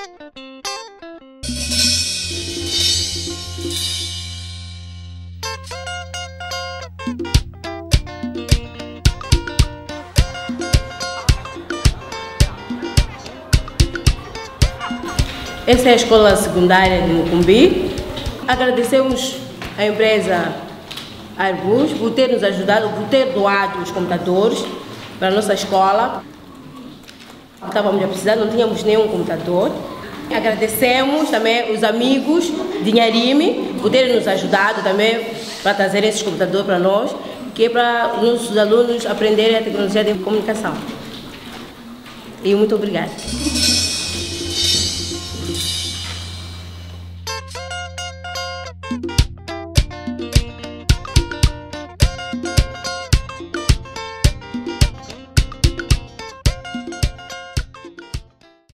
Essa é a escola secundária de Mucumbi. Agradecemos à empresa Airbus por ter nos ajudado, por ter doado os computadores para a nossa escola. Estávamos a precisar, não tínhamos nenhum computador. Agradecemos também os amigos de Inharime por terem nos ajudado também para trazer esses computadores para nós, que é para os nossos alunos aprenderem a tecnologia de comunicação. E muito obrigada.